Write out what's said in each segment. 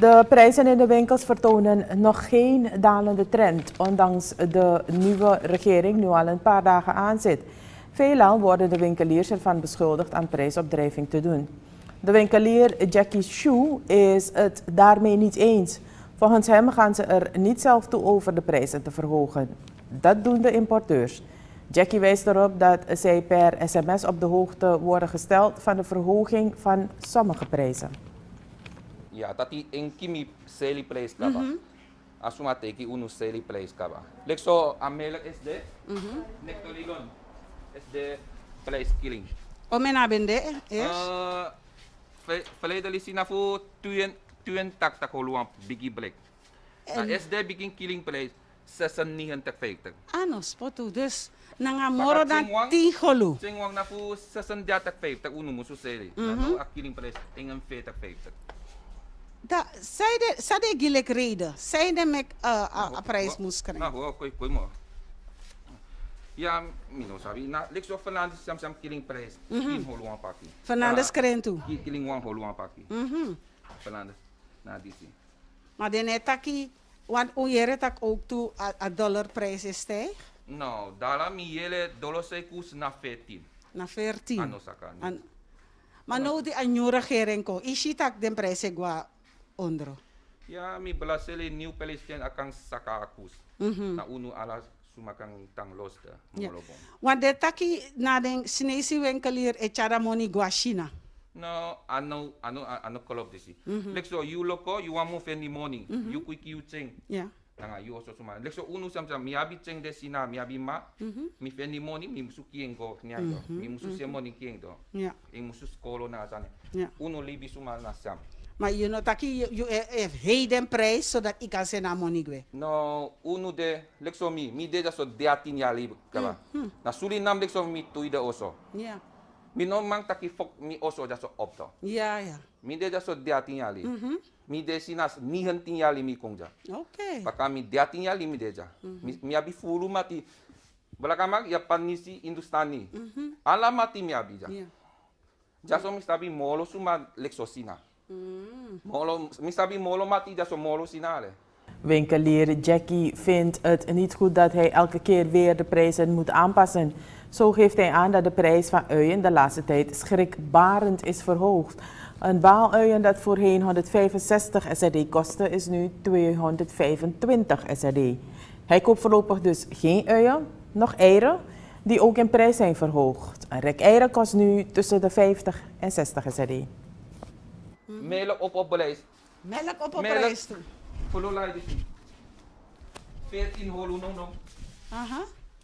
De prijzen in de winkels vertonen nog geen dalende trend, ondanks de nieuwe regering nu al een paar dagen aanzit. Veelal worden de winkeliers ervan beschuldigd aan prijsopdrijving te doen. De winkelier Jackie Shu is het daarmee niet eens. Volgens hem gaan ze er niet zelf toe over de prijzen te verhogen. Dat doen de importeurs. Jackie wijst erop dat zij per sms op de hoogte worden gesteld van de verhoging van sommige prijzen. Ja, dat die een kimi sale prijs kaba. Asuma teki unu sale prijs kaba. Lek zo amelk is de. Nectolilon is de prijs killing. O mena bende is? Verleden is na voor 82 holuan biggie black. Is de begin killing prijs 96,50. Ano, spoto. Dus nangamoro dan 10 holu. Singwang na voor 36,50 unu musu sale. Nou a killing prijs 41,50. Da, zij de gelijk reden. Zij de mek a prijs moest krijgen. Nou, koi mo. Ja, mino sabi. Na, lek zo Fernandes sam killing prijs. 10 holuan paki. Fernandes krijgen toe. Killing 1 holuan paki. Fernandes, na disi. Maar de netaki, want hoe je tak ook toe a dollarprijs is stijg? Nou, dala mi jele dollar sei koers na 14. Na 14. Ano saka. Maar nou die aan nieuwe regering ko, is je tak den prijs gwa onder? Ja, mi belasele nieuw pelestien akang saka akus. Na unu ala sumakang tang los de. Ja. Want de taki na den Chinese winkelier e chara money gwa China. No, ano kolop desi. Lek so you loko, you want move in the morning. You quick you ching. Ja. Tanga you also suma. Lek so unu sam miabi ching desi na miabi ma. Mi in the morning mi musu kieng go nyai do. Mi musu se morning kieng do. Ja. Ing musu skolo na sane. Ja. Unu libi suma na sam. Maar je know taki you have heden prijs zodat ik kan zijn money gwe. No, unu de lek so mi de so 13 jaar libi kaba. Na Suriname lek so mi tuide also. Ja. Mi no mang taki fok mi also jaso opto. Ja, ja. Mi de jaso 13 jaar li. Mi de sinas 19 jaar li mi kongja. Oké. Paka mi 13 jaar li mi deja. Mi abi fulu mati. Balakamag Japanisi Hindustani. Ala mati mi abi ja. Ja. Jaso mi sabi molo suma lekso sina. Molo mi sabi molo mati jaso molo sinale. Winkelier Jackie vindt het niet goed dat hij elke keer weer de prijzen moet aanpassen. Zo geeft hij aan dat de prijs van uien de laatste tijd schrikbarend is verhoogd. Een baaluien dat voorheen 165 SRD kostte, is nu 225 SRD. Hij koopt voorlopig dus geen uien, nog eieren, die ook in prijs zijn verhoogd. Een rek eieren kost nu tussen de 50 en 60 SRD. Melk op beleid. Melk op prijs toe. Follow like this. 14 holu no. Aha.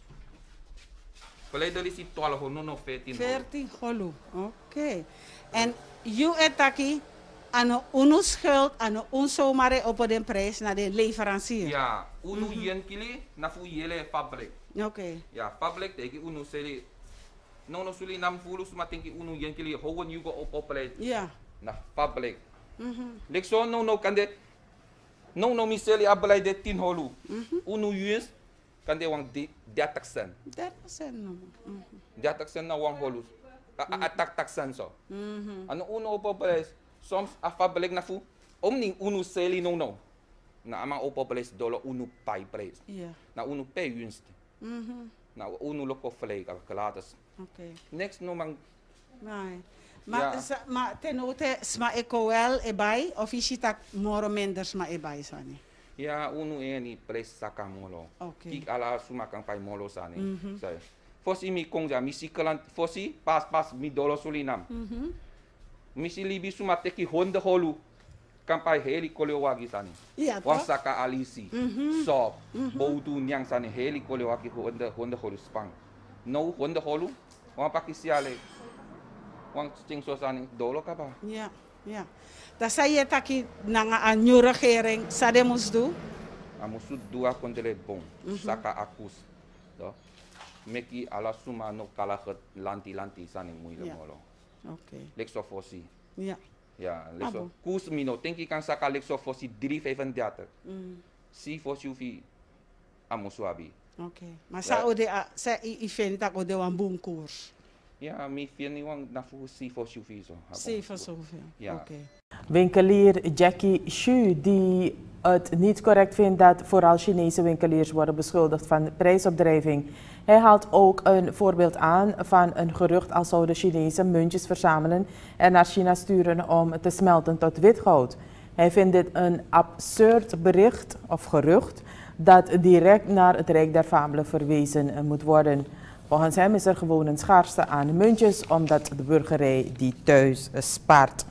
Verleden is 12 holu no 14. 14 holu. Oké. En you etaki aan unu schuld aan ons zomaar op de prijs naar de leverancier. Ja, unu yen kili na fu yele fabriek. Oké. Ja, fabriek teki unu seli. No suli nam fulu suma teki unu yen kili hogen you go op beleid. Ja. Na fabriek. Lek so no kan de no miseli abelai de 10 holu. Unu US kan de wang 30 cent. 30 cent no. 30 cent na wang holu. Tak cent so. Ano uno op beleid. Soms afabelek na fu. Omning unu seli no. Na ama op beleid dollar unu pai prijs. Ja. Na unu pay winst. Na unu loko vleeg gratis. Oké. Next no man. Nee. Maar tenote sma eko wel erbij of is het moro minder sma erbij sani? Ja, unu eni prijs saka molo. Oké. Kik ala sumakang pai molo sani. Say. Fosi mi kongja misi kelan fosi pas mi dolo Surinam. Misi libi sumateki honda holu. Kampai heli kolewagi sani. Ja, Wan toch? saka alisi. So, boudu nyang sani heli kolewagi honda holu spang. No honda holu. Wan pakisiale. Wan sting so sani dolo kaba. Ja, ja. Dat zei je taki na een nieuwe regering, sade moest doen? Amusu dua kondele bon. Saka akus. Do. Meki ala suma no kalaget lanti sani muile Ja. molo. Oké. Lexo fosi. Ja. Ja, lexo. Abo. Kus mino, denk ik kan saka lexo fosi 3,35. Si fosi ufi amusu abi. Oké. Maar sa i vind dat ode een boom koers. Ja, mi fieni wang na fu si fosi ufi so. Zeven zoveel. Ja. Oké. Winkelier Jackie Xu, die het niet correct vindt dat vooral Chinese winkeliers worden beschuldigd van prijsopdrijving. Hij haalt ook een voorbeeld aan van een gerucht als zouden Chinese muntjes verzamelen en naar China sturen om te smelten tot wit goud. Hij vindt dit een absurd bericht of gerucht dat direct naar het Rijk der Fabelen verwezen moet worden. Volgens hem is er gewoon een schaarste aan muntjes omdat de burgerij die thuis spaart.